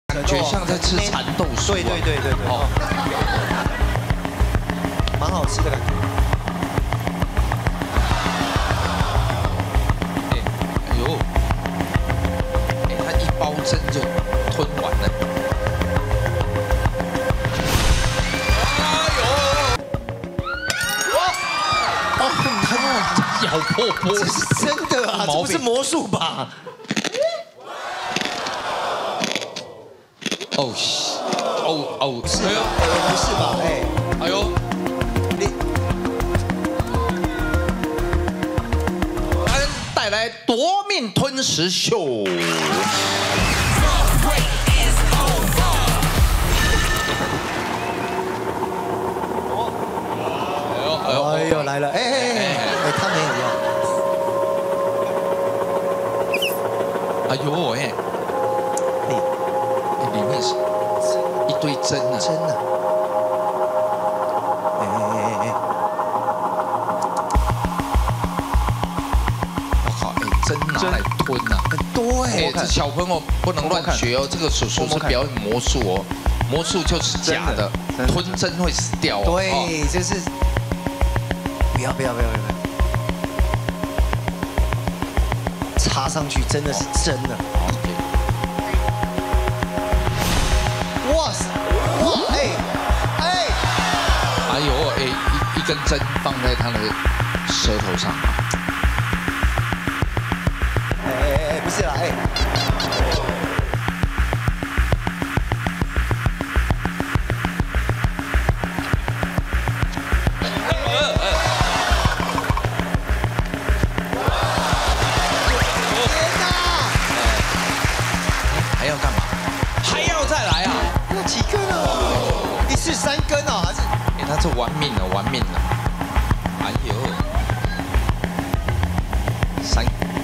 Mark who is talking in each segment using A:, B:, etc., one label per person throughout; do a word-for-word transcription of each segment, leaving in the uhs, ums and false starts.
A: 感觉像在吃蚕豆酥。
B: 对对对对对，哦，蛮好吃的感觉。
A: 哎，哎呦，哎，它一包针就吞完了。哎呦！哦，它咬破玻璃，
B: 这是真的啊，这不是魔术吧？
A: 哦，哦哦，
B: 是哎呦，不是吧？哎，
A: 哎呦，
B: 你
A: 来带来夺命吞食秀。哎呦哎呦
B: 哎呦来了！哎哎哎哎，他没有
A: 要。哎呦哎。 里面是一堆针啊！
B: 针啊！哎哎哎哎！
A: 我靠！哎，针拿来吞呐，
B: 很多哎！
A: 哎，这小朋友不能乱学哦，这个叔叔是表演魔术哦，魔术就是假的，吞针会死掉哦。
B: 对，这是不要不要不要不要！插上去真的是针啊！ 哇塞！哇哎哎！
A: 哎呦哎，一一根针放在他的舌头上。
B: 哎哎哎，不是啦哎！天哪！
A: 还要干嘛？还要再来啊？
B: 几根啊？一次三根哦，还是？
A: 哎，他这玩命了，玩命了！哎呦，三。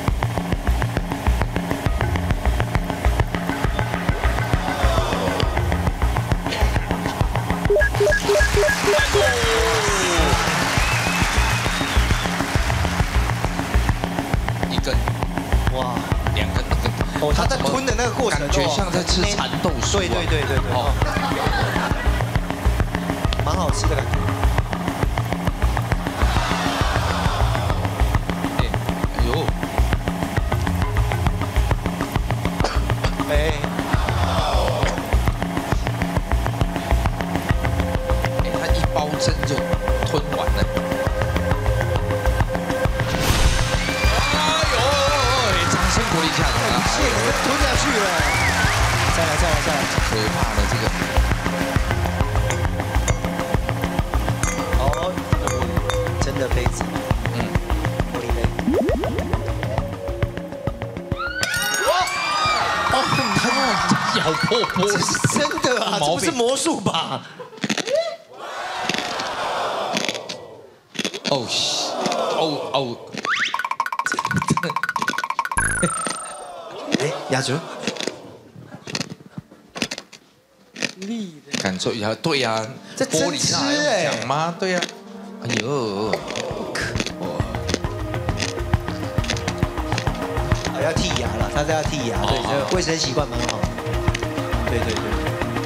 A: 一根，哇，两根，一根。
B: 哦，他在吞的那个过程，
A: 感觉像在吃蚕豆酥。
B: 对对对对对，哦，蛮好吃的感觉。
A: 哎，哎呦，
B: 哎，
A: 哎，他一包针就吞完了。哎呦，掌声鼓励一下他。
B: 谢谢，吞下去了。再来再来再来，
A: 可怕的这个。
B: 真的杯子，嗯，玻璃杯。
A: 哦，它咬破玻璃，
B: 这是真的啊，这不是魔术吧？
A: 哦，哦哦，
B: 哎，亚洲，
A: 感受一下，对呀，
B: 这
A: 玻璃上还用讲吗？对呀。 哎呦，
B: 啊要剔牙了，他是要剔牙，对，这个卫生习惯蛮好。对对对。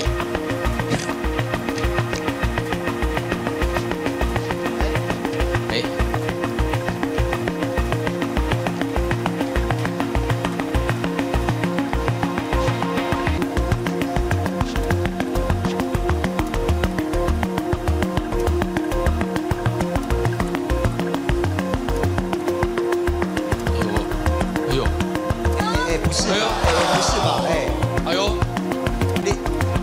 A: 哎，
B: 不是吧？哎，不是吧？哎，
A: 哎呦，
B: 你，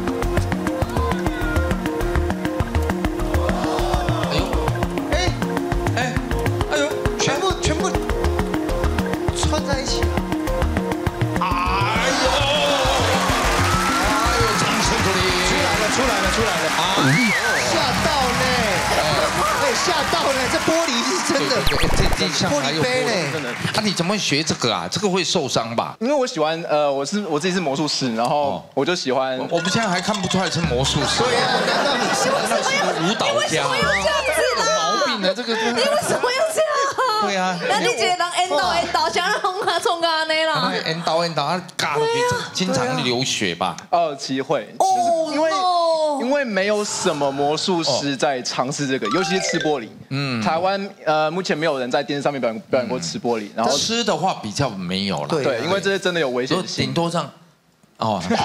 A: 哎呦，
B: 哎，
A: 哎，哎呦，
B: 全部全部串在一起了。
A: 哎呦，哎呦，掌声鼓励！
B: 出来了，出来了，出来了！哎呦，吓到呢！哎，吓到呢！这玻璃是真的，
A: 这地上还有玻璃
B: 呢。
A: 真的。啊，你怎么会学这个啊？这个会受伤吧？
C: 因为我喜欢，呃，我是我自己是魔术师，然后我就喜欢。
A: 我们现在还看不出来是魔术师。
B: 对呀，难道你是
A: 舞蹈家？
D: 这样子啦？
A: 有毛病的这个。
D: 你为什么要这样？
A: 对啊。
D: 那你一个人演到演到，想让红卡冲咖呢啦？
A: 演到演到，啊，嘎，经常流血吧？
C: 哦，机会，就是因为因为没有什么魔术师在尝试这个，尤其是吃玻璃。嗯，台湾呃目前没有人在电视上面表演表演过吃玻璃，然后
A: 吃的话比较没有了。
C: 对，因为这些真的有危险性，
A: 顶多上。哦，
B: 那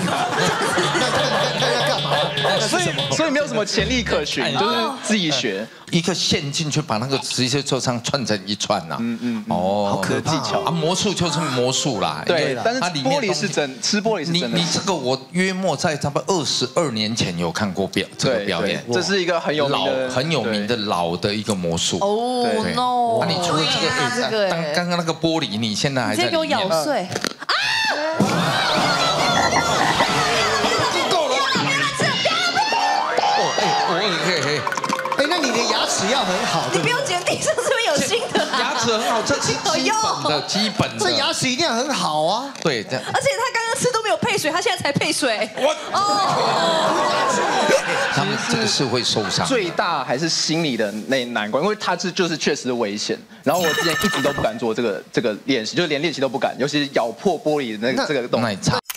B: 要干嘛？
C: 所以所以没有什么潜力可循，就是自己学。
A: 一个线进去把那个直接就上串成一串呐。嗯嗯。哦，
B: 好可怕
C: 技巧
A: 啊！魔术就是魔术啦。
C: 对，但是玻璃是真，吃玻璃是真的。
A: 你你这个我约莫在差不多二十二年前有看过表这个表演，
C: 这是一个很有
A: 老很有名的老的一个魔术。
D: 哦 no！
A: 那你除了这个，刚刚刚那个玻璃，你现在还在里面？
D: 直接给我咬碎。啊！
B: 哎，那你的牙齿要很好，
D: 你不用剪，地上是不是有新的？
A: 牙齿很好，这是基本的，基本的。
B: 这牙齿一定要很好啊。
A: 对，这样。
D: 而且他刚刚吃都没有配水，他现在才配水。我哦。
A: 他们这个是会受伤。
C: 最大还是心理的那难关，因为他这就是确实危险。然后我之前一直都不敢做这个这个练习，就是连练习都不敢，尤其是咬破玻璃的那个这个动作。